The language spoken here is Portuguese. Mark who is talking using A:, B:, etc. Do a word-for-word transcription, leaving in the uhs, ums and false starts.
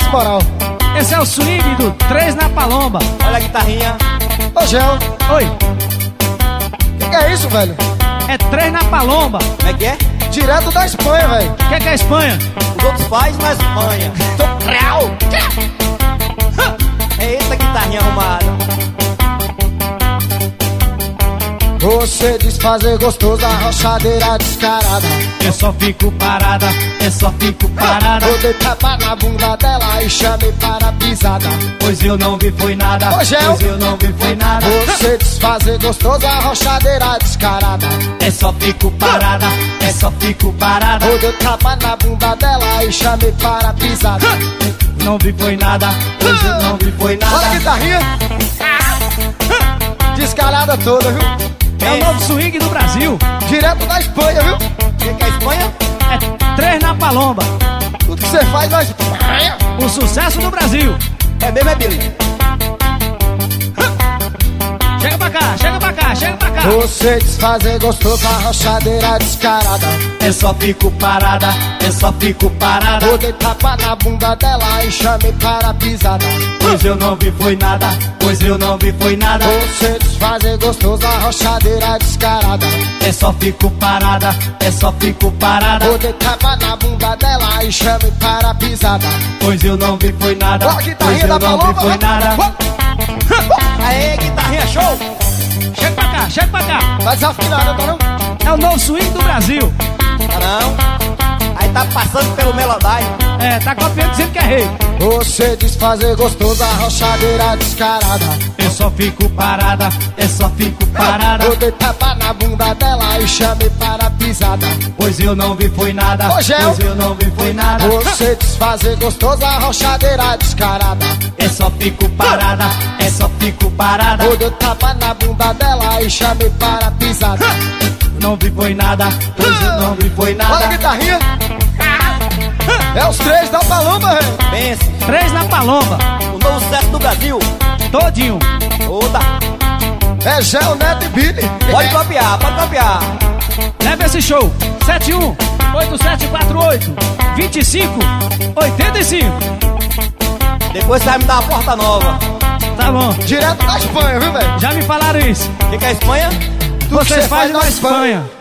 A: Esse moral.
B: Esse é o swing do Três na Palomba.
C: Olha a guitarrinha.
A: Ô, Gel,
B: Oi,
A: que que é isso, velho?
B: é Três na Palomba.
C: Como é que é?
A: Direto da Espanha, velho.
B: O que é que é Espanha?
C: Os outros fazem na Espanha. É essa guitarrinha arrumada.
A: Você diz fazer gostoso, a rochadeira descarada.
B: Eu só fico parada, eu só fico parada.
A: Vou dar tapa na bunda dela e chamei para a pisada.
B: Pois eu não vi foi nada,
A: Ô, Gel.
B: pois eu não vi foi nada.
A: Você diz fazer gostoso, a rochadeira descarada.
B: É só fico parada, é só fico parada.
A: Vou dar tapa na bunda dela e chamei para a pisada.
B: Não vi foi nada, pois eu não vi foi
A: Olha a
B: nada.
A: guitarrinha. Descarada toda, viu?
B: É o novo swing do Brasil.
A: Direto da Espanha, viu?
C: O que que é Espanha?
B: É Três na Palomba.
A: Tudo que você faz na Espanha.
B: O sucesso do Brasil.
C: É mesmo, é Billy?
B: Chega pra cá, chega pra cá, chega pra cá.
A: Você diz fazer gostoso, a rochadeira descarada.
B: É só fico parada, é só fico parada.
A: Vou dar tapa na bunda dela e chamei para a pisada.
B: Pois eu não vi foi nada, pois eu não vi foi nada.
A: Você diz fazer gostoso, a rochadeira descarada.
B: É só fico parada, é só fico parada.
A: Vou dar tapa na bunda dela e chamei para a pisada.
B: Pois eu não vi foi nada,
A: Olha a
B: pois
A: guitarrinha
B: eu
A: da
B: não vi
A: Palomba,
B: foi
A: vai.
B: nada.
C: Aê, guitarrinha show.
B: Chega pra cá, chega pra cá.
A: Tá desafinada, tá não?
B: É o novo swing do Brasil.
C: Tá não? Aí tá passando pelo Melodyne.
B: É, tá copiando dizendo que é rei.
A: Você diz fazer gostoso, a rochadeira descarada.
B: Eu só fico parada, é só fico parada.
A: Vou dar tapa na bunda dela e chamei para a pisada.
B: Pois eu não vi foi nada,
A: Ô, Gel.
B: pois eu não vi foi nada.
A: Você diz fazer gostoso, a rochadeira descarada.
B: É só fico parada, é só fico parada.
A: Vou dar tapa na bunda dela e chamei para a pisada.
B: Não vi foi nada, pois eu não vi foi
A: Olha a
B: nada.
A: guitarrinha. É os três da Palomba, velho.
C: Pensa.
B: Três na Palomba,
C: O novo sucesso do Brasil.
B: todinho.
C: Toda.
A: É Gel, Neto e Billy.
C: Pode copiar, pode copiar.
B: Leve esse show. sete um oito sete quatro oito dois cinco oito cinco.
C: Depois você vai me dar uma porta nova.
B: Tá bom,
A: Direto da Espanha, viu, velho?
B: já me falaram isso.
C: O que que é Espanha?
A: Tudo que
B: Vocês
A: você
B: fazem
A: faz
B: na Espanha.